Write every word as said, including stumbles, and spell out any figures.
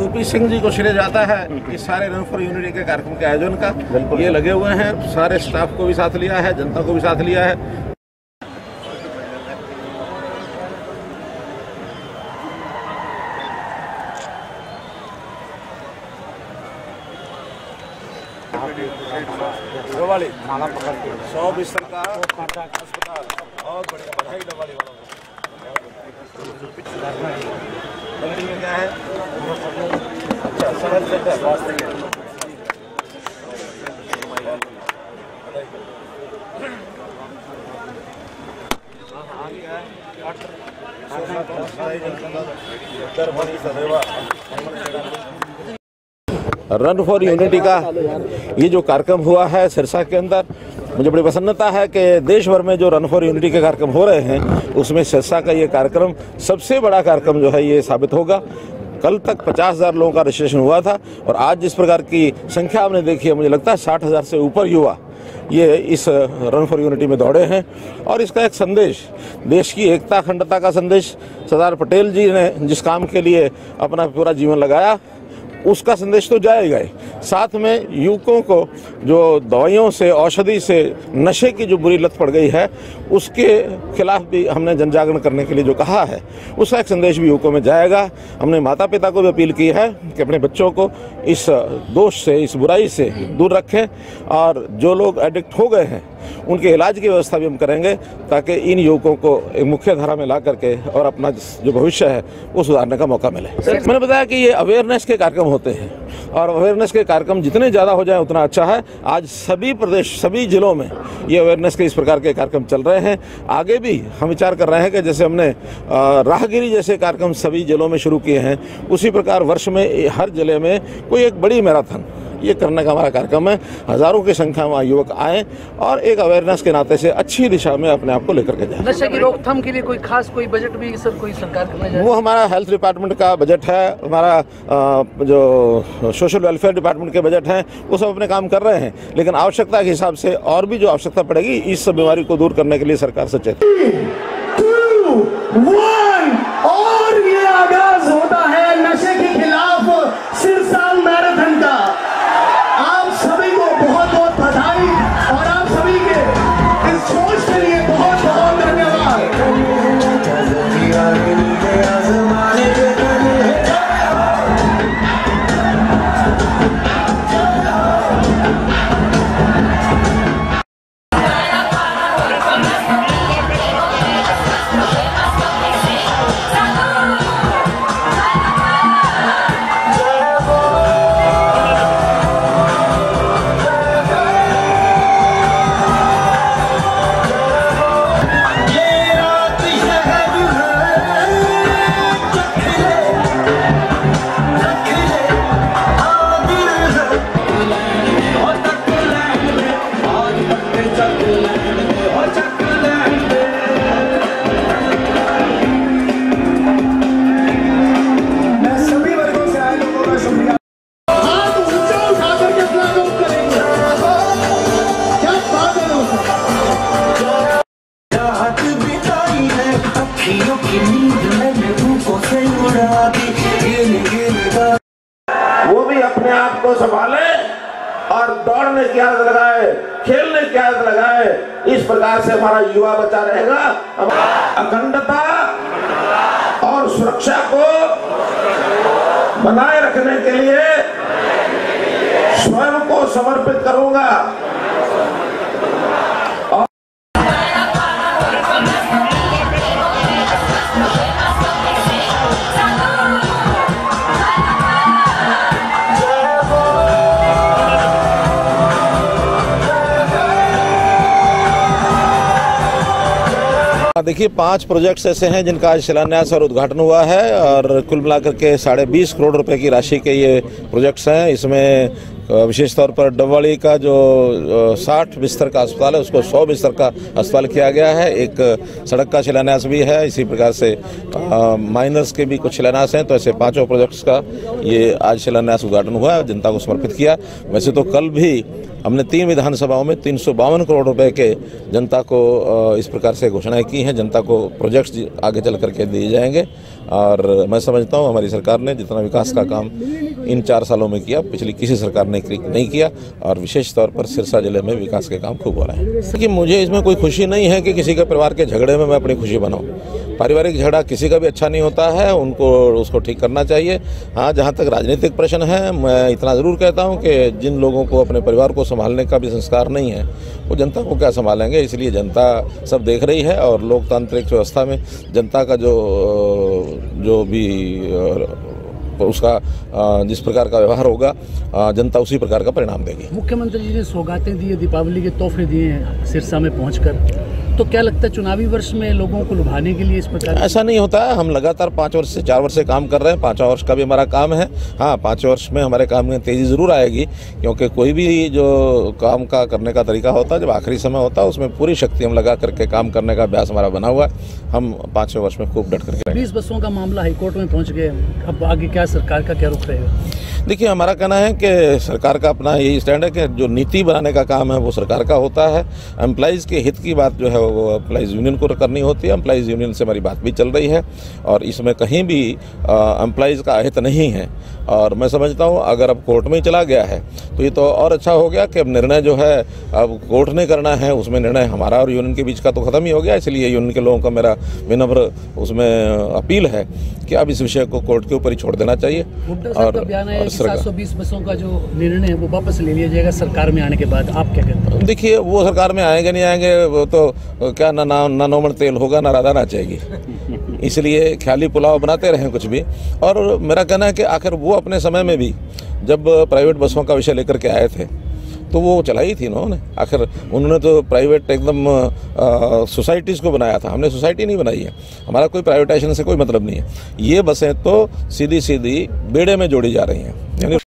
OP Singh ji को श्रेय जाता है इस सारे रन फॉर यूनिटी के कार्यक्रम के आयोजन का। ये लगे हुए हैं, सारे स्टाफ को भी साथ लिया है, जनता को भी साथ लिया है। वाली माला पकड़ के सौ बिस्तर का अस्पताल, बहुत बढ़िया, बधाई डबवाली वालों को। में क्या है? अच्छा, सरल सेंटर स्वास्थ्य के रन फॉर यूनिटी का ये जो कार्यक्रम हुआ है सिरसा के अंदर, मुझे बड़ी प्रसन्नता है कि देश भर में जो रन फॉर यूनिटी के कार्यक्रम हो रहे हैं उसमें सिरसा का ये कार्यक्रम सबसे बड़ा कार्यक्रम जो है ये साबित होगा। कल तक पचास हज़ार लोगों का रजिस्ट्रेशन हुआ था और आज जिस प्रकार की संख्या आपने देखी है, मुझे लगता है साठ हज़ार से ऊपर युवा ये इस रन फॉर यूनिटी में दौड़े हैं। और इसका एक संदेश, देश की एकता अखंडता का संदेश, सरदार पटेल जी ने जिस काम के लिए अपना पूरा जीवन लगाया उसका संदेश तो जाएगा ही, साथ में युवकों को जो दवाइयों से, औषधि से, नशे की जो बुरी लत पड़ गई है उसके खिलाफ भी हमने जन जागरण करने के लिए जो कहा है उसका एक संदेश भी युवकों में जाएगा। हमने माता पिता को भी अपील की है कि अपने बच्चों को इस दोष से, इस बुराई से दूर रखें और जो लोग एडिक्ट हो गए हैं उनके इलाज की व्यवस्था भी हम करेंगे ताकि इन युवकों को एक मुख्य धारा में ला करके और अपना जो भविष्य है वो सुधारने का मौका मिले। मैंने बताया कि ये अवेयरनेस के कार्यक्रम होते हैं और अवेयरनेस के कार्यक्रम जितने ज़्यादा हो जाए उतना अच्छा है। आज सभी प्रदेश, सभी जिलों में ये अवेयरनेस के इस प्रकार के कार्यक्रम चल रहे हैं। आगे भी हम विचार कर रहे हैं कि जैसे हमने राहगिरी जैसे कार्यक्रम सभी जिलों में शुरू किए हैं, उसी प्रकार वर्ष में हर जिले में कोई एक बड़ी मैराथन ये करने का हमारा कार्यक्रम है। हजारों की संख्या में युवक आए और एक अवेयरनेस के नाते से अच्छी दिशा में अपने आप को लेकर के जाए। नशे की रोकथाम के लिए कोई खास कोई बजट भी सर कोई सरकार करने जाए? वो हमारा हेल्थ डिपार्टमेंट का बजट है, हमारा जो सोशल वेलफेयर डिपार्टमेंट के बजट हैं, वो सब अपने काम कर रहे हैं, लेकिन आवश्यकता के हिसाब से और भी जो आवश्यकता पड़ेगी इस बीमारी को दूर करने के लिए सरकार सचेत और ये आगाज होता है नशे के खिलाफ सिरसा मैराथन का। आप सभी को बहुत बहुत बधाई और आप सभी के इस सोच के लिए बहुत बहुत धन्यवाद। वो भी अपने आप को संभाले और दौड़ने की आदत लगाए, खेलने की आदत लगाए। इस प्रकार से हमारा युवा बचा रहेगा। अखंडता और सुरक्षा को बनाए रखने के लिए स्वयं को समर्पित करूंगा। देखिए, पांच प्रोजेक्ट्स ऐसे हैं जिनका आज शिलान्यास और उद्घाटन हुआ है और कुल मिलाकर के साढ़े बीस करोड़ रुपए की राशि के ये प्रोजेक्ट्स हैं। इसमें विशेष तौर पर डबवाली का जो साठ बिस्तर का अस्पताल है उसको सौ बिस्तर का अस्पताल किया गया है। एक सड़क का शिलान्यास भी है। इसी प्रकार से माइनर्स के भी कुछ शिलान्यास हैं। तो ऐसे पांचों प्रोजेक्ट्स का ये आज शिलान्यास उद्घाटन हुआ है, जनता को समर्पित किया। वैसे तो कल भी हमने तीन विधानसभाओं में तीन सौ बावन करोड़ रुपए के जनता को इस प्रकार से घोषणाएं की हैं। जनता को प्रोजेक्ट्स आगे चल करके दिए जाएंगे और मैं समझता हूँ हमारी सरकार ने जितना विकास का काम इन चार सालों में किया, पिछली किसी सरकार ने नहीं किया, और विशेष तौर पर सिरसा जिले में विकास के काम खूब हो रहे हैं। देखिए, मुझे इसमें कोई खुशी नहीं है कि किसी के परिवार के झगड़े में मैं अपनी खुशी बनाऊं। पारिवारिक झगड़ा किसी का भी अच्छा नहीं होता है, उनको उसको ठीक करना चाहिए। हाँ, जहाँ तक राजनीतिक प्रश्न है, मैं इतना ज़रूर कहता हूँ कि जिन लोगों को अपने परिवार को संभालने का भी संस्कार नहीं है, वो जनता को क्या संभालेंगे। इसलिए जनता सब देख रही है, और लोकतांत्रिक व्यवस्था में जनता का जो जो भी उसका जिस प्रकार का व्यवहार होगा, जनता उसी प्रकार का परिणाम देगी। मुख्यमंत्री जी ने सौगातें दी है, दीपावली के तोहफे दिए हैं सिरसा में पहुंचकर, तो क्या लगता है चुनावी वर्ष में लोगों को लुभाने के लिए इस प्रकार? ऐसा नहीं होता है। हम लगातार पाँच वर्ष से चार वर्ष से काम कर रहे हैं। पाँचवा वर्ष का भी हमारा काम है। हाँ, पाँच वर्ष में हमारे काम में तेज़ी ज़रूर आएगी, क्योंकि कोई भी जो काम का करने का तरीका होता है, जब आखिरी समय होता है, उसमें पूरी शक्ति हम लगा करके काम करने का अभ्यास हमारा बना हुआ है। हम पाँचवें वर्ष में खूब डट करके। बीस बसों का मामला हाईकोर्ट में पहुँच गए, अब आगे क्या सरकार का क्या रुख रहेगा? देखिए, हमारा कहना है कि सरकार का अपना यही स्टैंड है कि जो नीति बनाने का काम है वो सरकार का होता है। एम्प्लॉइज़ के हित की बात जो है वो एम्प्लॉइज़ यूनियन को करनी होती है। एम्प्लॉइज़ यूनियन से हमारी बात भी चल रही है, और इसमें कहीं भी एम्प्लॉइज़ का अहित नहीं है। और मैं समझता हूँ अगर अब कोर्ट में ही चला गया है तो ये तो और अच्छा हो गया कि अब निर्णय जो है अब कोर्ट ने करना है, उसमें निर्णय हमारा और यूनियन के बीच का तो ख़त्म ही हो गया। इसलिए यूनियन के लोगों का मेरा विनम्र उसमें अपील है कि अब इस विषय को कोर्ट के ऊपर ही छोड़ देना चाहिए। और सात सौ बीस बसों का जो निर्णय है वो वापस ले लिया जाएगा सरकार में आने के बाद, आप क्या कहते हैं? देखिए, वो सरकार में आएंगे नहीं आएंगे, वो तो क्या ना ना ना नौमन तेल होगा ना राधा नाचेगी। इसलिए ख्याली पुलाव बनाते रहें कुछ भी। और मेरा कहना है कि आखिर वो अपने समय में भी जब प्राइवेट बसों का विषय लेकर के आए थे तो वो चलाई थी उन्होंने। आखिर उन्होंने तो प्राइवेट एकदम सोसाइटीज़ को बनाया था, हमने सोसाइटी नहीं बनाई है। हमारा कोई प्राइवेटाइजेशन से कोई मतलब नहीं है। ये बसें तो सीधी सीधी बेड़े में जोड़ी जा रही हैं, यानी